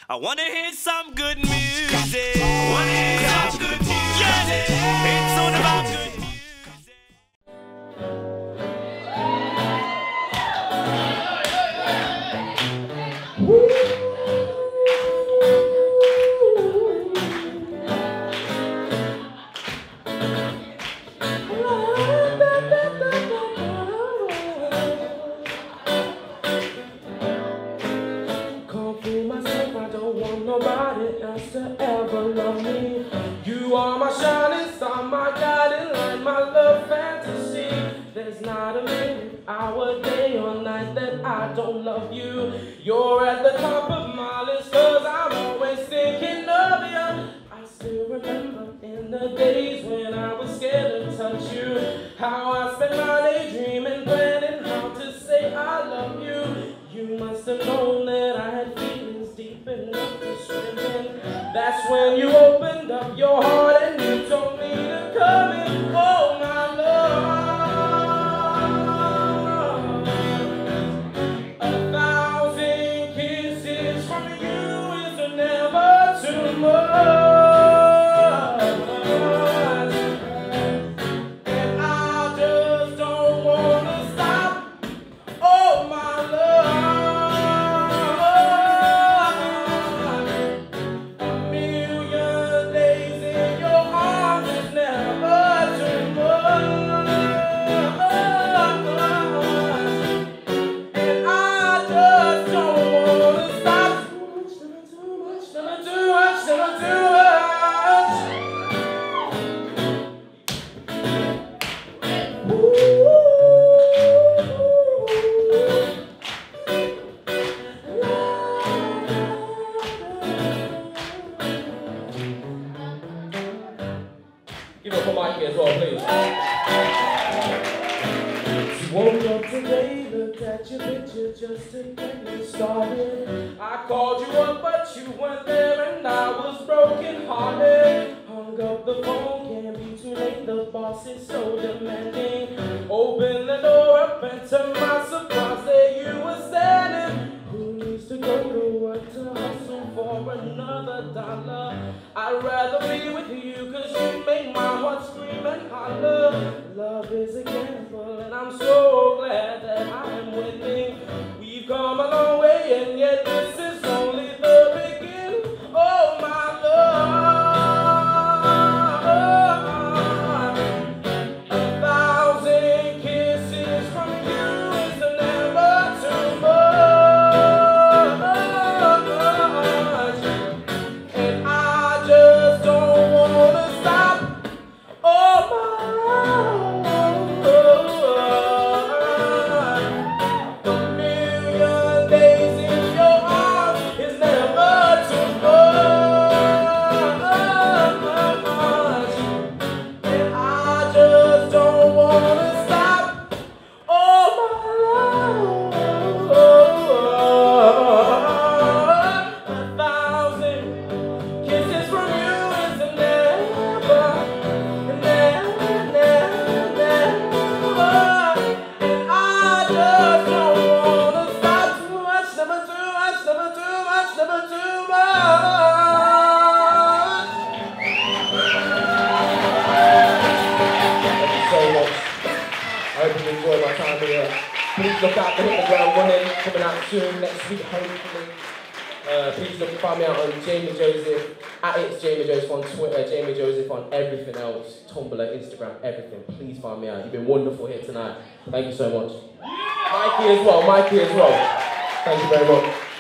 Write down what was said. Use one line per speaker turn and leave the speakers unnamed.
I wanna hear some good music. I wanna hear some good music. Yeah. It's all about good music.
Nobody else to ever love me. You are my shining star, my guiding light, my love fantasy. There's not a minute, hour, day or night that I don't love you. You're at the top of my list, cause I'm always thinking of you. I still remember in the days when I was scared to touch you, how I spent my day dreaming, planning how to say I love you. You must have known that I had feelings deep enough to swim in. That's when you opened up your heart and you told me to come in. Oh my love, 1,000 kisses from you is never too much. And I just don't wanna stop. Oh my love. Give it up for Mikey as well, please. She woke up today, looked at your picture just to get me started. I called you up, but you weren't there, and I was broken hearted. Hung up the phone, can't be too late, the boss is so demanding. Open the door up, and to my surprise, there you were standing. Who needs to go to work to hustle for another dollar? I'd rather be with you, cause you make my heart scream and holler. Love is a gamble, and I'm so glad that I am winning. We've come a long way, and yet this is only the beginning. Oh my love, 1,000 kisses from you is never too much. And I just don't wanna stop. Oh my love, a million days in your arms is never too much. And I just don't wanna stop. Oh my love, 1,000 kisses from you is never. And I just don't wanna stop. Too much, never too much, never too much, never too much. Thank you so much. I hope you enjoyed my time here. Please look out for Hit the Ground Running, coming out soon next week, hopefully. Please find me out on Jamie Joseph, at It's Jamie Joseph on Twitter, Jamie Joseph on everything else, Tumblr, Instagram, everything. Please find me out. You've been wonderful here tonight. Thank you so much. Mikey as well. Thank you very much.